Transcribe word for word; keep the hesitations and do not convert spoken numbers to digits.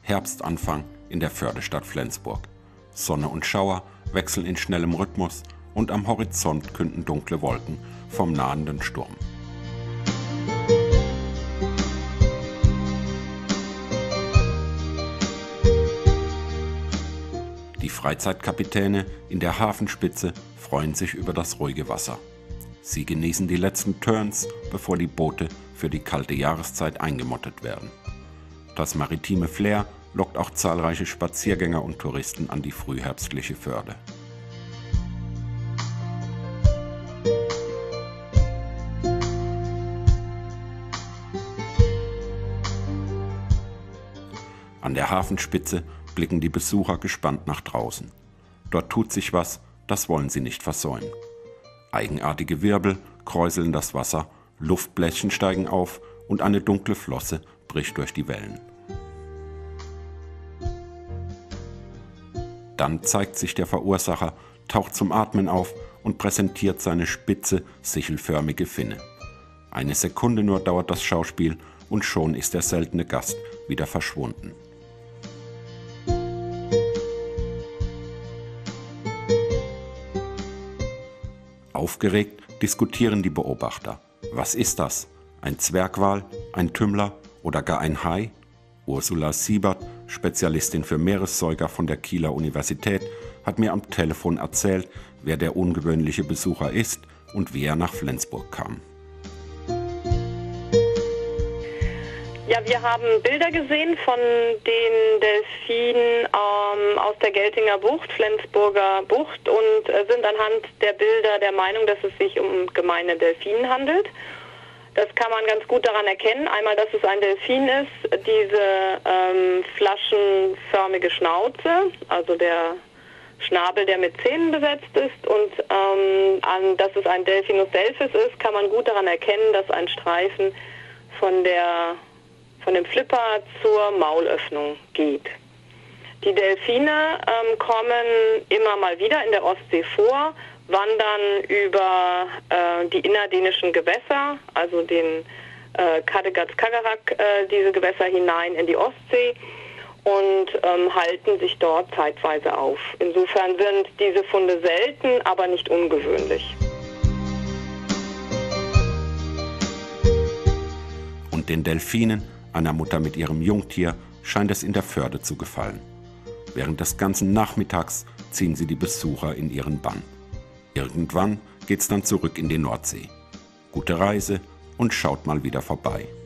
Herbstanfang in der Fördestadt Flensburg. Sonne und Schauer wechseln in schnellem Rhythmus und am Horizont künden dunkle Wolken vom nahenden Sturm. Die Freizeitkapitäne in der Hafenspitze freuen sich über das ruhige Wasser. Sie genießen die letzten Turns, bevor die Boote für die kalte Jahreszeit eingemottet werden. Das maritime Flair lockt auch zahlreiche Spaziergänger und Touristen an die frühherbstliche Förde. An der Hafenspitze blicken die Besucher gespannt nach draußen. Dort tut sich was, das wollen sie nicht versäumen. Eigenartige Wirbel kräuseln das Wasser, Luftbläschen steigen auf und eine dunkle Flosse bricht durch die Wellen. Dann zeigt sich der Verursacher, taucht zum Atmen auf und präsentiert seine spitze, sichelförmige Finne. Eine Sekunde nur dauert das Schauspiel und schon ist der seltene Gast wieder verschwunden. Aufgeregt diskutieren die Beobachter. Was ist das? Ein Zwergwal, ein Tümmler oder gar ein Hai? Ursula Siebert, Spezialistin für Meeressäuger von der Kieler Universität, hat mir am Telefon erzählt, wer der ungewöhnliche Besucher ist und wie er nach Flensburg kam. Ja, wir haben Bilder gesehen von den Delfinen ähm, aus der Geltinger Bucht, Flensburger Bucht, und äh, sind anhand der Bilder der Meinung, dass es sich um gemeine Delfinen handelt. Das kann man ganz gut daran erkennen. Einmal, dass es ein Delfin ist, diese ähm, flaschenförmige Schnauze, also der Schnabel, der mit Zähnen besetzt ist, und ähm, an, dass es ein Delphinus delphis ist, kann man gut daran erkennen, dass ein Streifen von der von dem Flipper zur Maulöffnung geht. Die Delfine ähm, kommen immer mal wieder in der Ostsee vor, wandern über äh, die innerdänischen Gewässer, also den äh, Kattegat-Skagerrak, äh, diese Gewässer hinein in die Ostsee und ähm, halten sich dort zeitweise auf. Insofern sind diese Funde selten, aber nicht ungewöhnlich. Und den Delfinen, einer Mutter mit ihrem Jungtier, scheint es in der Förde zu gefallen. Während des ganzen Nachmittags ziehen sie die Besucher in ihren Bann. Irgendwann geht's dann zurück in die Nordsee. Gute Reise und schaut mal wieder vorbei.